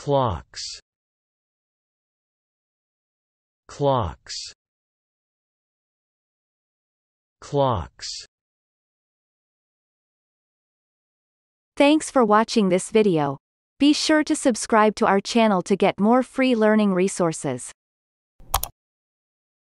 clocks, clocks, clocks. Thanks for watching this video. Be sure to subscribe to our channel to get more free learning resources.